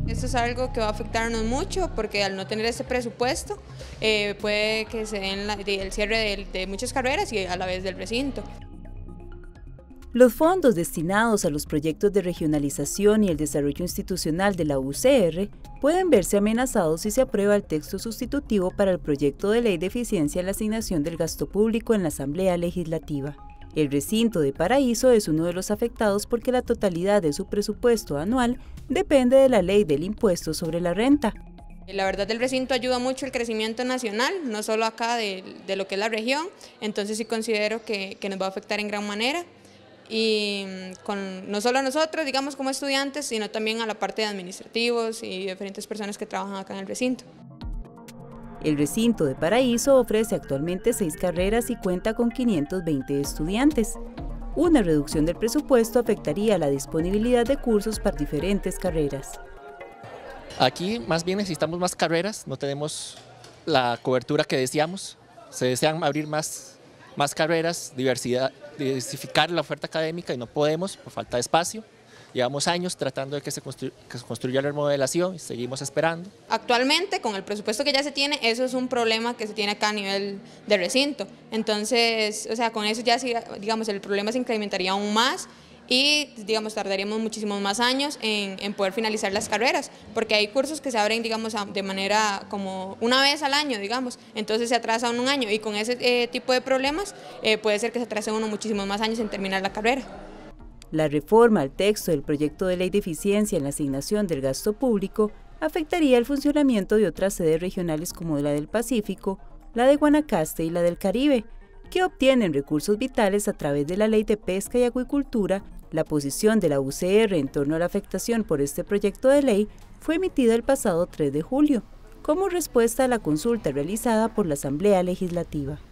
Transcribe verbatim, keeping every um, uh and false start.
Esto es algo que va a afectarnos mucho porque al no tener ese presupuesto eh, puede que se den la, de, el cierre de, de muchas carreras y a la vez del recinto. Los fondos destinados a los proyectos de regionalización y el desarrollo institucional de la U C R pueden verse amenazados si se aprueba el texto sustitutivo para el proyecto de ley de eficiencia en la asignación del gasto público en la Asamblea Legislativa. El recinto de Paraíso es uno de los afectados porque la totalidad de su presupuesto anual depende de la ley del impuesto sobre la renta. La verdad, el recinto ayuda mucho el crecimiento nacional, no solo acá de, de lo que es la región, entonces sí considero que, que nos va a afectar en gran manera. Y con, no solo a nosotros, digamos, como estudiantes, sino también a la parte de administrativos y diferentes personas que trabajan acá en el recinto. El recinto de Paraíso ofrece actualmente seis carreras y cuenta con quinientos veinte estudiantes. Una reducción del presupuesto afectaría la disponibilidad de cursos para diferentes carreras. Aquí más bien necesitamos más carreras, no tenemos la cobertura que deseamos, se desean abrir más más carreras, diversidad, diversificar la oferta académica y no podemos por falta de espacio. Llevamos años tratando de que se, constru que se construya la remodelación y seguimos esperando. Actualmente, con el presupuesto que ya se tiene, eso es un problema que se tiene acá a nivel de recinto. Entonces, o sea, con eso ya, digamos, el problema se incrementaría aún más y, digamos, tardaríamos muchísimos más años en, en poder finalizar las carreras, porque hay cursos que se abren, digamos, de manera como una vez al año, digamos, entonces se atrasa un año y con ese eh, tipo de problemas eh, puede ser que se atrase uno muchísimos más años en terminar la carrera. La reforma al texto del proyecto de ley de eficiencia en la asignación del gasto público afectaría el funcionamiento de otras sedes regionales como la del Pacífico, la de Guanacaste y la del Caribe, que obtienen recursos vitales a través de la Ley de Pesca y Acuicultura. La posición de la U C R en torno a la afectación por este proyecto de ley fue emitida el pasado tres de julio, como respuesta a la consulta realizada por la Asamblea Legislativa.